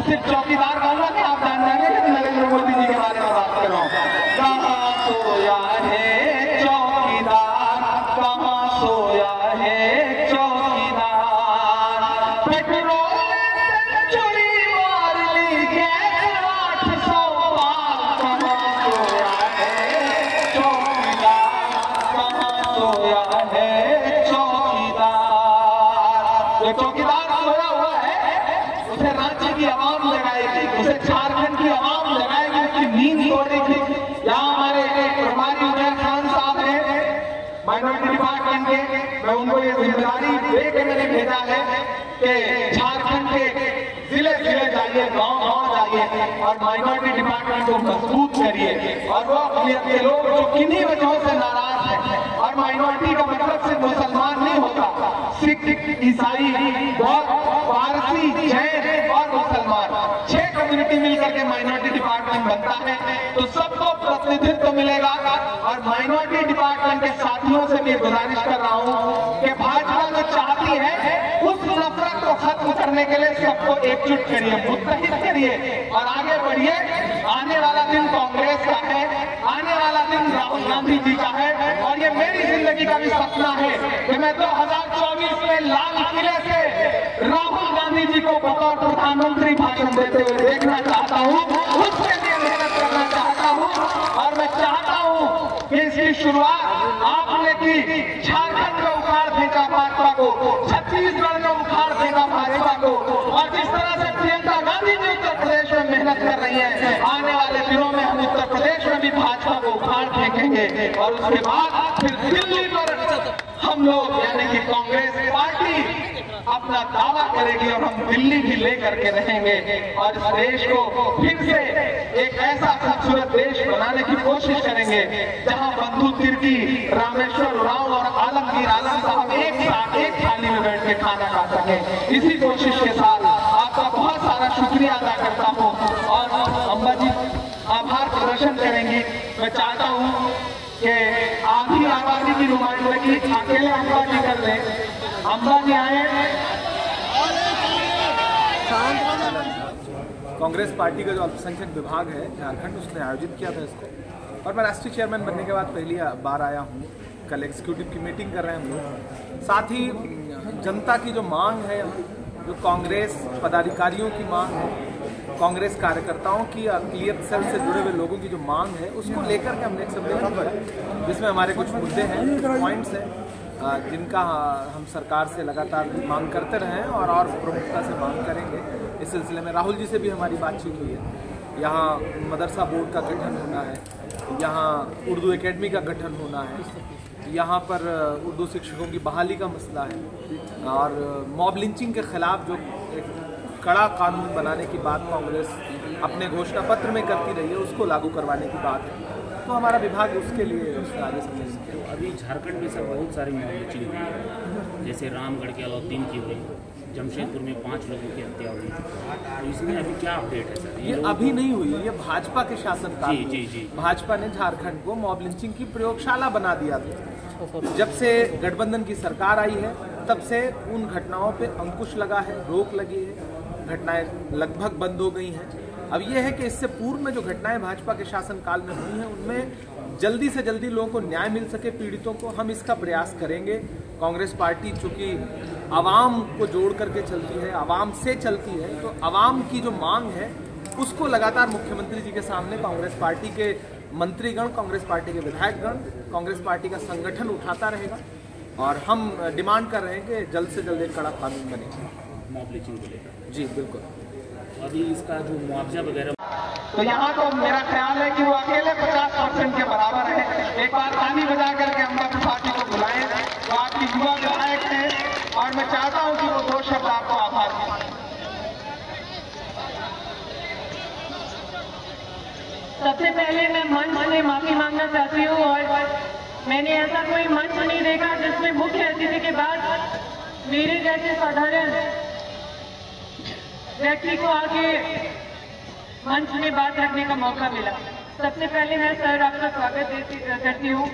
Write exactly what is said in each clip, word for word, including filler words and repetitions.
सिर्फ चौकीदार कहूंगा कि आप जान जाएंगे कि नरेंद्र मोदी जी के बारे में बात कर रहा हूँ। कहाँ सोया है चौकीदार, कहाँ सोया है चौकीदार, पेट्रोल सेंचुरी मार ली गैस आठ सौ पार, कहाँ सोया है चौकीदार, कहाँ सोया है चौकीदार। जो चौकीदार सोया हुआ है उसे रांची की आवाम लगाएगी, उसे झारखंड की आवाम लगाएगी, उसकी नींद तोड़ेगी। यहाँ हमारे एक प्रभारी उदय खान साहब हैं माइनॉरिटी डिपार्टमेंट के, मैं उनको ये जिम्मेदारी दे के मैंने भेजा है कि झारखंड के जिले जिले जाइए, गांव गांव जाइए और माइनॉरिटी डिपार्टमेंट को मजबूत करिए। और वो अकलियत के लोग जो किन्हीं वजहों से नाराज हैं, और माइनॉरिटी का मतलब सिर्फ मुसलमान नहीं होता, सिख, ईसाई, बौद्ध, पारसी, जैन और मुसलमान, छह कम्युनिटी मिलकर के माइनॉरिटी डिपार्टमेंट बनता है, तो सबको प्रतिनिधित्व मिलेगा। और माइनॉरिटी डिपार्टमेंट के साथियों से भी गुजारिश कर रहा हूं कि भाजपा जो चाहती है उस नफरत को खत्म करने के लिए सबको एकजुट करिए, मुत्तहिद करिए और आगे बढ़िए। आने वाला दिन कांग्रेस का है, आने वाला दिन राहुल गांधी जी का है, और ये मेरी जिंदगी का भी सपना है कि मैं दो हजार चौबीस में लाल किले से राहुल गांधी जी को बतौर प्रधानमंत्री भाषण देते हुए देखना चाहता हूँ। उसके लिए मेहनत करना चाहता हूँ और मैं चाहता हूँ कि इसकी शुरुआत आपने की। झारखंड में उखाड़ फेंका भाजपा को, छत्तीसगढ़ में उखाड़ फेंका भाजपा को, और जिस तरह से प्रियंका गांधी जी उत्तर प्रदेश में मेहनत कर रही है, आने वाले दिनों में हम उत्तर प्रदेश में भी भाजपा को उखाड़ फेंकेंगे। और उसके बाद फिर दिल्ली पर हम लोग यानी कि कांग्रेस पार्टी अपना दावा करेगी और हम दिल्ली भी लेकर के रहेंगे और इस देश को फिर से एक ऐसा खूबसूरत देश बनाने की कोशिश करेंगे जहां बंधु तिर्की, रामेश्वर राव और आलमगीर आलम साहब एक साथ एक थाली में बैठ के खाना खा सके। इसी कोशिश के साथ आपका बहुत सारा शुक्रिया अदा करता हूँ। और अम्बा जी आभार प्रदर्शन करेंगी। मैं चाहता हूँ कि आधी आबादी की नुमाइंदगी अकेले अम्बा जी कर ले। अम्बा जी आए। कांग्रेस पार्टी का जो अल्पसंख्यक विभाग है झारखंड, उसने आयोजित किया था इसको, और मैं राष्ट्रीय चेयरमैन बनने के बाद पहली बार आया हूँ। कल एग्जीक्यूटिव की मीटिंग कर रहे हैं हम लोग। साथ ही जनता की जो मांग है, जो कांग्रेस पदाधिकारियों की मांग है, कांग्रेस कार्यकर्ताओं की, अक़लियत सेल से जुड़े हुए लोगों की जो मांग है, उसको लेकर के हमने एक सम्मेलन किया जिसमें हमारे कुछ मुद्दे हैं, कुछ पॉइंट्स हैं जिनका हम सरकार से लगातार मांग करते रहे हैं और और प्रमुखता से मांग करेंगे। इस सिलसिले में राहुल जी से भी हमारी बातचीत हुई है। यहाँ मदरसा बोर्ड का गठन होना है, यहाँ उर्दू एकेडमी का गठन होना है, यहाँ पर उर्दू शिक्षकों की बहाली का मसला है, और मॉब लिंचिंग के खिलाफ जो एक कड़ा कानून बनाने की बात कांग्रेस अपने घोषणा पत्र में करती रही है, उसको लागू करवाने की बात है। तो हमारा विभाग उसके लिए उसका आगे समझ सकते तो अभी झारखंड में सर बहुत सारी मॉब लिंचिंग हुई है, जैसे रामगढ़ के अलावा तीन की हुई, जमशेदपुर में पांच लोगों की हत्या हुई, तो इसमें अभी क्या अपडेट है सर? ये अभी नहीं हुई, ये भाजपा के शासनकाल जी जी जी भाजपा ने झारखंड को मॉब लिंचिंग की प्रयोगशाला बना दिया था। जब से गठबंधन की सरकार आई है तब से उन घटनाओं पे अंकुश लगा है, रोक लगी है, घटनाएं लगभग बंद हो गई हैं। अब यह है कि इससे पूर्व में जो घटनाएं भाजपा के शासनकाल में हुई हैं उनमें जल्दी से जल्दी लोगों को न्याय मिल सके, पीड़ितों को, हम इसका प्रयास करेंगे। कांग्रेस पार्टी चूंकि आवाम को जोड़ करके चलती है, आवाम से चलती है, तो आवाम की जो मांग है उसको लगातार मुख्यमंत्री जी के सामने कांग्रेस पार्टी के मंत्रीगण, कांग्रेस पार्टी के विधायकगण, कांग्रेस पार्टी का संगठन उठाता रहेगा और हम डिमांड कर रहे हैं कि जल्द से जल्द एक कड़ा कानून बने मॉब लिंचिंग को लेकर। जी बिल्कुल। अभी इसका जो मुआवजा वगैरह, तो यहाँ तो मेरा ख्याल है कि वो अकेले पचास परसेंट के बराबर है। एक बार ताली बजा करके अम्बा त्रिपाठी को बुलाएं, वो आपकी युवा विधायक हैं और मैं चाहता हूँ कि वो दो शब्द आपको आभार दें। सबसे पहले मैं मंच से माफी मांगना चाहती हूँ, और मैंने ऐसा कोई मंच नहीं देखा जिसमें मुख्य अतिथि के बाद मेरे जैसे साधारण व्यक्ति को आगे मंच में बात रखने का मौका मिला। सबसे पहले मैं सर आपका स्वागत करती हूँ।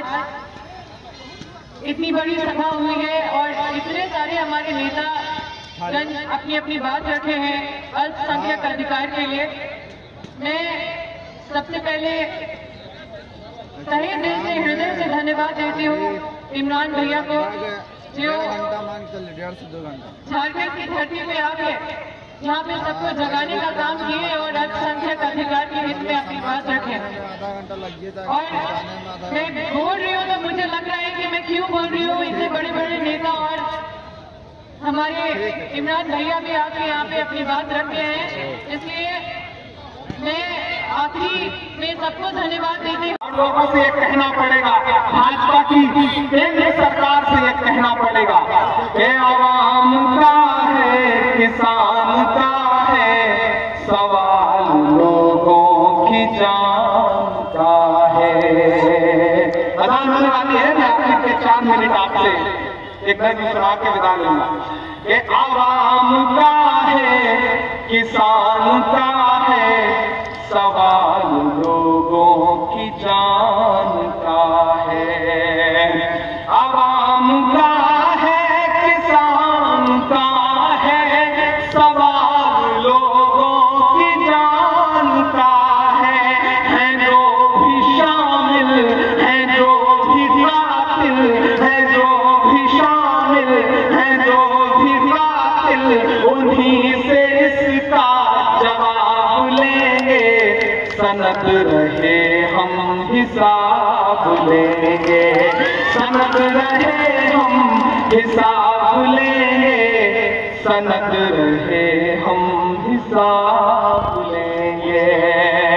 आज इतनी बड़ी सभा हुई है और इतने सारे हमारे नेता जन अपनी अपनी बात रखे हैं अल्पसंख्यक अधिकार के लिए। मैं सबसे पहले तहे दिल से हृदय से धन्यवाद देती हूँ इमरान भैया को, जो झारखंड की धरती पे आके यहाँ पे सबको जगाने का काम किए और अल्पसंख्यक अधिकार के हित में अपनी बात रखे। और मैं बोल रही हूँ तो मुझे लग रहा है कि मैं क्यों बोल रही हूँ, इतने बड़े बड़े नेता और हमारे इमरान भैया भी आके यहाँ पे अपनी बात रखे हैं, इसलिए मैं आखिरी में सबको धन्यवाद देती हूँ। लोगों से ये कहना पड़ेगा, भाजपा की केंद्र सरकार से ये कहना पड़ेगा कि आवाम का है, किसान का है, सवाल लोगों की जान का है। अजान होने वाली है, मैं आखिर के चार मिनट आपसे एक नज़म सुना के विदा लूंगा कि आवाम का है, किसान का है, सवाल लोगों की जान का है। आवाम का है, किसान का है, सवाल लोगों की जान का है। है जो भी शामिल, है जो भी कातिल, है जो भी शामिल, है जो भी कातिल, उन्हीं से इसका जवाब लेंगे। सनद रहे हम हिसाब लेंगे, सनद रहे हम हिसाब लेंगे, सनद रहे हम हिसाब लेंगे।